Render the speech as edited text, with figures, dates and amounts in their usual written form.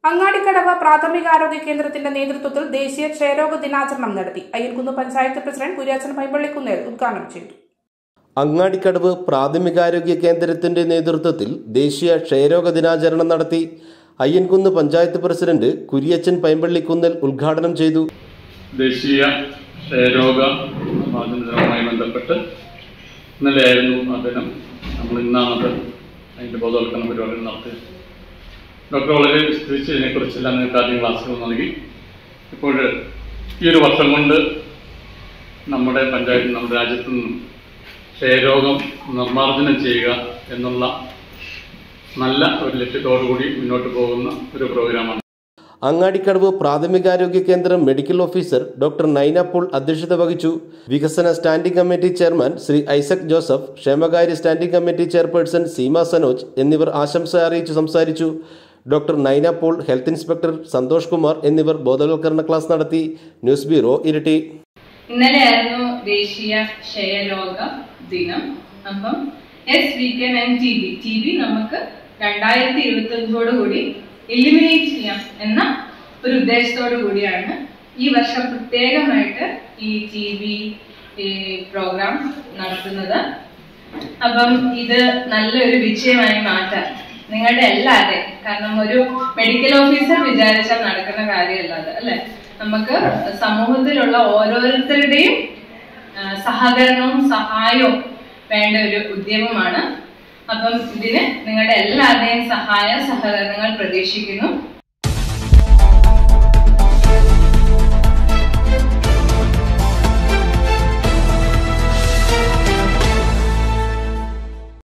അങ്ങാടിക്കടവ് പ്രാഥമികാരോഗ്യ കേന്ദ്രത്തിന്റെ നേതൃത്വത്തിൽ ദേശീയ ക്ഷയരോഗ ദിനാചരണം നടത്തി. അയ്യൻകുന്ന് പഞ്ചായത്ത് പ്രസിഡന്റ് കുര്യാച്ചൻ പൈമ്പള്ളിക്കുന്നേൽ ഉദ്ഘാടനം ചെയ്തു. അങ്ങാടിക്കടവ് പ്രാഥമികാരോഗ്യ കേന്ദ്രത്തിന്റെ നേതൃത്വത്തിൽ ദേശീയ ക്ഷയരോഗ ദിനാചരണം നടത്തി. അയ്യൻകുന്ന് പഞ്ചായത്ത് പ്രസിഡന്റ് കുര്യാച്ചൻ പൈമ്പള്ളിക്കുന്നേൽ ഉദ്ഘാടനം ചെയ്തു. ദേശീയ ക്ഷയരോഗ ദിനവുമായി ബന്ധപ്പെട്ട് ഇന്നലെയായിരുന്നു ആ ദിനം. നമ്മൾ ഇന്നാണത് അതിൻ്റെ ബോധവൽക്കരണ പരിപാടികൾ നടത്തി. ഡോക്ടർ വളരെ വിസ്തരിച്ച് ഇതിനെക്കുറിച്ചെല്ലാം നിങ്ങൾക്ക് ആദ്യം ക്ലാസ്സുകൾ നൽകി. ഇപ്പോൾ ഈ ഒരു വർഷം കൊണ്ട് നമ്മുടെ പഞ്ചായത്തിൽ നമ്മുടെ രാജ്യത്തു നിന്നും ക്ഷയരോഗം നിർമ്മാർജ്ജനം ചെയ്യുക എന്നുള്ള നല്ല ഒരു ലക്ഷ്യത്തോടുകൂടി മുന്നോട്ട് പോകുന്ന ഒരു പ്രോഗ്രാമാണ്. അങ്ങാടിക്കടവ് പ്രാഥമികാരോഗ്യ കേന്ദ്രം medical officer doctor Naina Paul അധ്യക്ഷത വഹിച്ചു. വികസന standing committee chairman Shri Isaac Joseph, ക്ഷേമകാര്യ standing committee chairperson Seema Sanoj എന്നിവർ ആശംസ അറിയിച്ചു സംസാരിച്ചു. Doctor Naina Paul, health inspector Santhosh Kumar എന്നിവർ ബോധവൽക്കരണ ക്ലാസ് നടത്തി. News bureau, Iritty. ഇന്നലെയായിരുന്നു ദേശീയ ക്ഷയരോഗ ദിനം. അപ്പം ടി ബി നമുക്ക് 2025 എലിമിനേറ്റ് ചെയ്യാം എന്ന ഒരു ഉദ്ദേശത്തോടു കൂടിയാണ് ഈ വർഷം പ്രത്യേകമായിട്ട് ഈ TB പ്രോഗ്രാം നടത്തുന്നത്. അപ്പം ഇത് നല്ലൊരു വിജയമായി മാറ്റാൻ നിങ്ങളുടെ എല്ലാവരുടെയും, കാരണം ഒരു മെഡിക്കൽ ഓഫീസർ വിചാരിച്ചാൽ നടക്കുന്ന കാര്യമല്ലാതെ അല്ലെ, നമുക്ക് സമൂഹത്തിലുള്ള ഓരോരുത്തരുടെയും സഹകരണവും സഹായവും വേണ്ട ഒരു ഉദ്യമമാണ്. അപ്പം ഇതിന് നിങ്ങളുടെ എല്ലാവരുടെയും സഹായ സഹകരണങ്ങൾ പ്രതീക്ഷിക്കുന്നു.